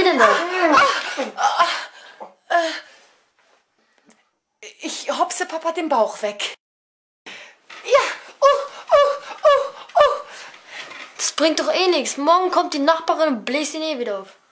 denn da? Ich hopse Papa den Bauch weg. Das bringt doch eh nichts. Morgen kommt die Nachbarin und bläst ihn eh wieder auf.